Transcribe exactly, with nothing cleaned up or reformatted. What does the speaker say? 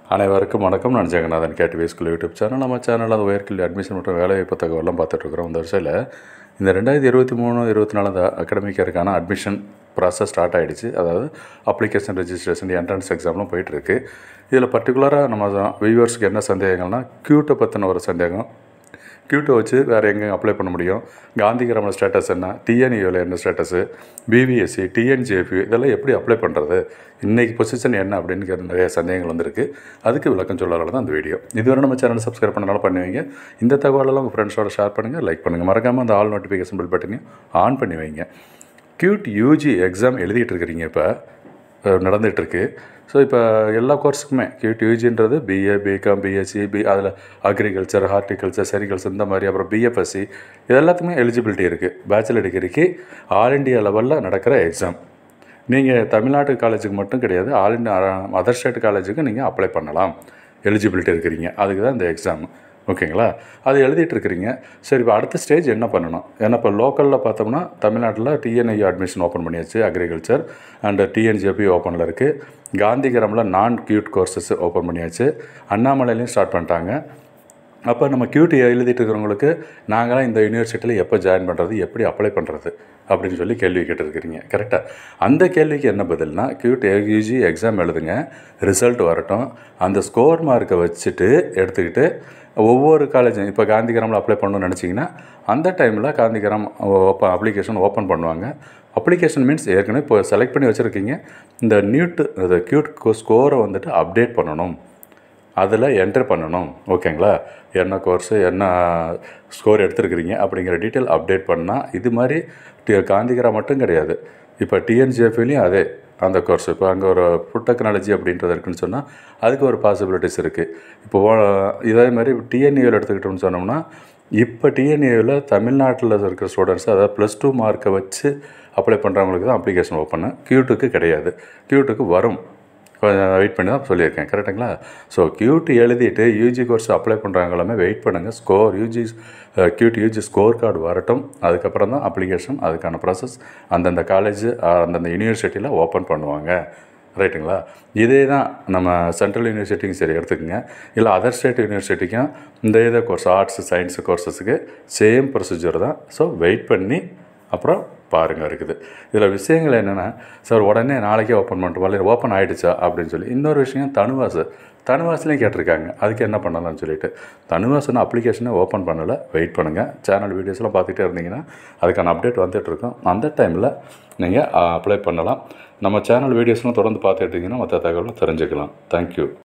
அனைவருக்கும் வணக்கம். நான் Jeganathan, K T V School YouTube channel. நம்ம சேனலில் அது உயர்கல்வி அட்மிஷன் மற்றும் வேலைவாய்ப்பு தகவலாம் பார்த்துட்ருக்குறோம். இந்த வருஷத்தில் இந்த ரெண்டாயிரத்தி இருபத்தி மூணு இருபத்தி நாலு அந்த அகாடமிக் இயருக்கான அட்மிஷன் ப்ராசஸ் ஸ்டார்ட் ஆகிடுச்சு. அதாவது அப்ளிகேஷன் ரெஜிஸ்ட்ரேஷன் என்ட்ரன்ஸ் எக்ஸாம்லாம் போயிட்டுருக்கு. இதில் பர்டிகுலராக நம்ம வியூவர்ஸுக்கு என்ன சந்தேகங்கள்னா, கியூட்டை பற்றின ஒரு சந்தேகம். கியூட்டை வச்சு வேறு எங்கே அப்ளை பண்ண முடியும், காந்திகிராம ஸ்டேட்டஸ் என்ன, T N A U என்ன status, B V S C, T N J F U இதெல்லாம் எப்படி அப்ளை பண்ணுறது, இன்றைக்கி பொசிஷன் என்ன அப்படின்னு நிறைய சந்தேகங்கள் வந்திருக்கு. அதுக்கு விளக்கம் சொல்லலாம் தான் அந்த வீடியோ. இதுவரை நம்ம சேனல் சப்ஸ்கிரைப் பண்ணாலும் பண்ணுவீங்க. இந்த தகவலெல்லாம் உங்கள் ஃப்ரெண்ட்ஸோட ஷேர் பண்ணுங்கள், லைக் பண்ணுங்கள். மறக்காமல் அந்த ஆல் நோட்டிஃபிகேஷன் பில் பட்டனையும் ஆன் பண்ணி வைங்க. கியூட் யூஜி எக்ஸாம் எழுதிட்டு இருக்கிறீங்க, இப்போ நடந்துகிட்ருக்கு. ஸோ இப்போ எல்லா கோர்ஸுக்குமே கியூட் யூஜின்றது பிஏ, பிகாம், பிஎஸ்சி, பி அதில் அக்ரிகல்ச்சர், ஹார்டிகல்ச்சர், செரிகல்ச்சர் இந்த மாதிரி, அப்புறம் B F S C இது எல்லாத்துக்குமே எலிஜிபிலிட்டி இருக்குது. பேச்சுலர் டிகிரிக்கு ஆல் இண்டியா லெவலில் நடக்கிற எக்ஸாம். நீங்கள் தமிழ்நாட்டு காலேஜுக்கு மட்டும் கிடையாது, ஆல் இண்டியா அதர் ஸ்டேட் காலேஜுக்கு நீங்கள் அப்ளை பண்ணலாம், எலிஜிபிலிட்டி இருக்கிறீங்க. அதுக்கு தான் இந்த எக்ஸாம். ஓகேங்களா? அது எழுதிட்டு இருக்கிறீங்க. சரி, இப்போ அடுத்த ஸ்டேஜ் என்ன பண்ணணும்? ஏன்னா இப்போ லோக்கலில் பார்த்தோம்னா தமிழ்நாட்டில் T N A U admission open பண்ணியாச்சு, agriculture and T N J F U ஓப்பனில் இருக்குது. காந்திகிராமில் நான் கியூட் கோர்சஸ் ஓப்பன் பண்ணியாச்சு. அண்ணாமலையிலையும் ஸ்டார்ட் பண்ணிட்டாங்க. அப்போ நம்ம கியூட் எழுதிட்டு இருக்கிறவங்களுக்கு நாங்களாம் இந்த யூனிவர்சிட்டியில் எப்போ ஜாயின் பண்ணுறது, எப்படி அப்ளை பண்ணுறது அப்படின்னு சொல்லி கேள்வி கேட்டுருக்கிறீங்க. கரெக்டாக அந்த கேள்விக்கு என்ன பதில்னா, கியூட் யூஜி எக்ஸாம் எழுதுங்க, ரிசல்ட் வரட்டும், அந்த ஸ்கோர் மார்க்கை வச்சுட்டு எடுத்துக்கிட்டு ஒவ்வொரு காலேஜும் இப்போ காந்திகிராமில் அப்ளை பண்ணணும்னு நினச்சிங்கன்னா அந்த டைமில் காந்திகிராம் ஓப்பன் அப்ளிகேஷன் ஓப்பன் பண்ணுவாங்க. அப்ளிகேஷன் மீன்ஸ் ஏற்கனவே இப்போ செலக்ட் பண்ணி வச்சுருக்கீங்க. இந்த நியூட்டு இந்த கியூட் ஸ்கோரை வந்துட்டு அப்டேட் பண்ணணும், அதில் என்டர் பண்ணணும். ஓகேங்களா? என்ன கோர்ஸு, என்ன ஸ்கோர் எடுத்துருக்கிறீங்க அப்படிங்கிற டீட்டெயில் அப்டேட் பண்ணால், இது மாதிரி காந்திகிராம் மட்டும் கிடையாது, இப்போ T N J F U லையும் அதே அந்த கோர்ஸ். இப்போ அங்கே ஒரு ஃபுட் டெக்னாலஜி அப்படின்றது இருக்குதுன்னு சொன்னால் அதுக்கு ஒரு பாசிபிலிட்டிஸ் இருக்குது. இப்போ இதே மாதிரி T N A U எடுத்துக்கிட்டோம்னு சொன்னோம்னா, இப்போ T N A U தமிழ்நாட்டில் இருக்கிற ஸ்டூடெண்ட்ஸ், அதாவது ப்ளஸ் டூ மார்க்கை வச்சு அப்ளை பண்ணுறவங்களுக்கு தான் அப்ளிகேஷன் ஓப்பன். கியூட்டுக்கு கிடையாது. கியூட்டுக்கு வரும், கொஞ்சம் வெயிட் பண்ணி தான் சொல்லியிருக்கேன். கரெக்டுங்களா? ஸோ கியூட் எழுதிட்டு யூஜி கோர்ஸ் அப்ளை பண்ணுறவங்க எல்லாமே வெயிட் பண்ணுங்கள். Score UG CUET UG score card வரட்டும், அதுக்கப்புறம் தான் அப்ளிகேஷன், அதுக்கான ப்ராசஸ் அந்தந்த காலேஜ் அந்தந்த யூனிவர்சிட்டியில் ஓப்பன் பண்ணுவாங்க. ரைட்டுங்களா? இதே தான் நம்ம சென்ட்ரல் யூனிவர்சிட்டிக்கும் சரி எடுத்துக்கோங்க, இல்லை அதர் ஸ்டேட் யூனிவர்சிட்டிக்கும் இந்த இதே கோர்ஸ் ஆர்ட்ஸ் சயின்ஸு கோர்ஸஸுக்கு சேம் ப்ரொசீஜர் தான். ஸோ வெயிட் பண்ணி அப்புறம் பாருங்கள் இருக்குது. இதில் விஷயங்கள் என்னென்னா, சார் உடனே நாளைக்கே ஓப்பன் பண்ணிட்டு இல்லை ஓப்பன் ஆகிடுச்சா அப்படின்னு சொல்லி. இன்னொரு விஷயம், தனுவாஸ் தனுவாஸ்லேயும் கேட்டிருக்காங்க, அதுக்கு என்ன பண்ணலாம்னு சொல்லிட்டு. தனுவாஸ்னு அப்ளிகேஷனை ஓப்பன் பண்ணலை, வெயிட் பண்ணுங்கள். சேனல் வீடியோஸ்லாம் பார்த்துட்டே இருந்தீங்கன்னா அதுக்கான அப்டேட் வந்துட்டுருக்கோம். அந்த டைமில் நீங்கள் அப்ளை பண்ணலாம். நம்ம சேனல் வீடியோஸ்லாம் தொடர்ந்து பார்த்துக்கிட்டிங்கன்னா மற்ற தகவலும் தெரிஞ்சுக்கலாம். தேங்க்யூ.